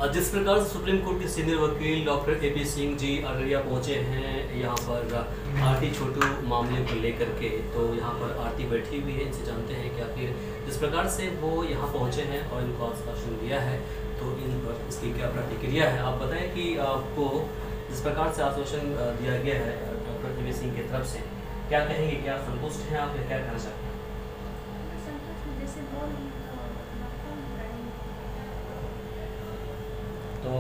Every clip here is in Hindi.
जिस प्रकार से सुप्रीम कोर्ट के सीनियर वकील डॉक्टर ए.पी. सिंह जी अररिया पहुंचे हैं यहाँ पर आरती छोटू मामले को लेकर के, तो यहाँ पर आरती बैठी हुई है। इनसे जानते हैं कि आखिर जिस प्रकार से वो यहाँ पहुंचे हैं और इनको आश्वासन दिया है तो इन पर इसकी क्या प्रतिक्रिया है। आप बताएं कि आपको जिस प्रकार से आश्वासन दिया गया है डॉक्टर ए.पी. सिंह की तरफ से, क्या कहेंगे, क्या संतुष्ट हैं आप या क्या कहना चाहते हैं? तो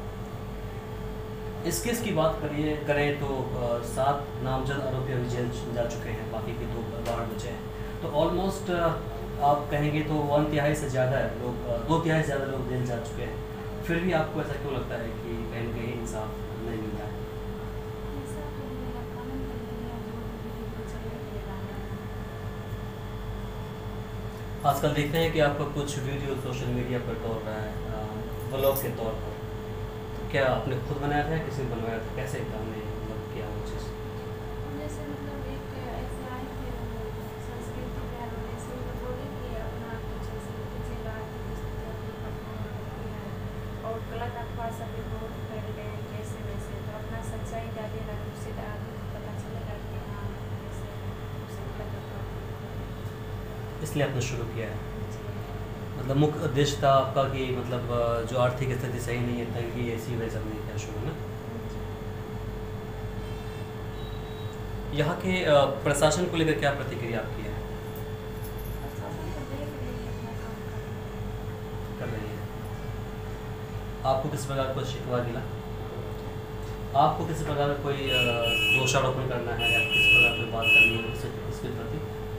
इस केस की बात करें तो 7 नामजद आरोपी अभी जेल जा चुके हैं, बाकी के 2 वारंट बचे हैं। तो ऑलमोस्ट आप कहेंगे तो 1/3 से ज़्यादा लोग 2/3 से ज़्यादा लोग जेल जा चुके हैं। फिर भी आपको ऐसा क्यों लगता है कि कहीं ना कहीं इंसाफ नहीं मिलता है? आजकल देखते हैं कि आपका कुछ वीडियो सोशल मीडिया पर दौड़ रहा है ब्लॉग के तौर पर, तो क्या आपने खुद बनाया था या किसी ने बनवाया था, कैसे आपने मतलब किया वो चीज़? जैसे मतलब एक ऐसे आए थे संस्कृति के हवाले से वो बोले कि अपना कुछ ऐसे जिला और गलत अफवाह सभी बहुत फैल गए हैं कैसे वैसे, तो अपना सच्चाई डालिएगा तो उससे पता चलेगा कि हाँ कैसे उसे गलत अफवाह। इसलिए आपने शुरू किया है। मतलब मुख्य उद्देश्य था आपका कि मतलब जो आर्थिक स्थिति सही नहीं है तंगी ऐसी वजह नहीं किया शुरू में। यहाँ के प्रशासन को लेकर क्या प्रतिक्रिया आपकी है? कर रही है। आपको किस प्रकार का शिकवा मिला? आपको किसी प्रकार का कोई दोषारोपण करना है या किस प्रकार कोई बात करनी है इसके प्रति?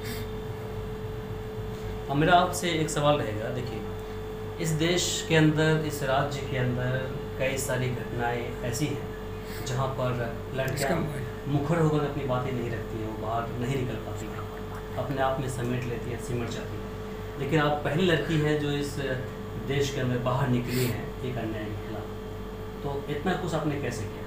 अब मेरा आपसे एक सवाल रहेगा। देखिए, इस देश के अंदर, इस राज्य के अंदर कई सारी घटनाएं ऐसी हैं जहां पर लड़कियां मुखर होकर अपनी बातें नहीं रखती हैं, वो बाहर नहीं निकल पाती हैं, अपने आप में समेट लेती हैं, सिमट जाती हैं। लेकिन आप पहली लड़की हैं जो इस देश के अंदर बाहर निकली हैं एक अन्याय के खिलाफ। तो इतना कुछ आपने कैसे किया?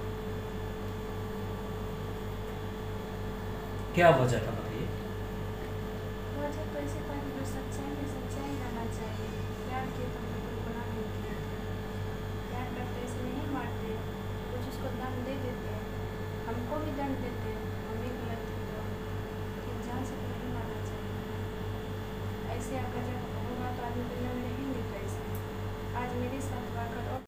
क्या वजह था, बताइए। वजह तो ऐसे था कि जो सच्चाई में सच्चाई रहना चाहिए। प्यार के तो कोई गुनाह नहीं किया, प्यार करते ऐसे नहीं मारते, कुछ उसको दंड दे देते हैं, हमको भी दंड देते हैं, हम भी गलत किया, लेकिन जान से तो नहीं मारना चाहिए। ऐसे अगर जब होगा तो आदमी दुनिया में रहेंगे कैसे? आज मेरे साथ वाकर